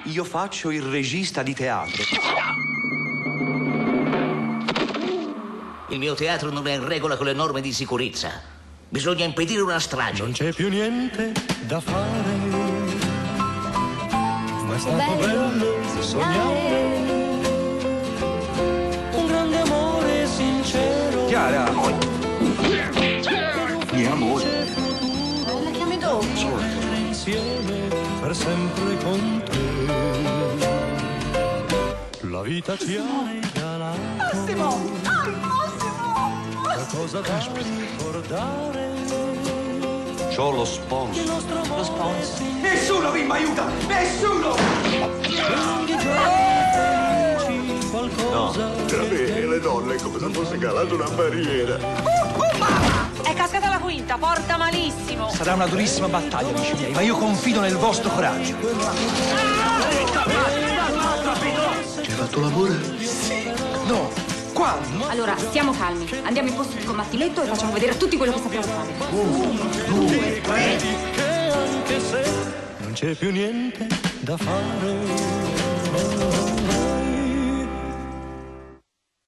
Io faccio il regista di teatro. Il mio teatro non è in regola con le norme di sicurezza. Bisogna impedire una strage. Non c'è più niente da fare, ma è stato bello sognare un grande amore sincero. Chiara! Mio amore. La chiami dopo. Insieme per sempre con te. La vita ci ha regalato. Massimo! Dai, Massimo! Cosa da ricordare. C'ho lo sponsor. Lo sponsor. Nessuno vi aiuta! Nessuno! Qualcosa Vabbè, le donne come se fosse calata una barriera. Mamma! È cascata la quinta, porta malissimo. Sarà una durissima battaglia, amici miei, ma io confido nel vostro coraggio. Ci hai fatto l'amore? No, quando? Allora, stiamo calmi. Andiamo in posto di combattimento e facciamo vedere a tutti quello che sappiamo fare. 1, 2, 3. che anche se non c'è più niente da fare.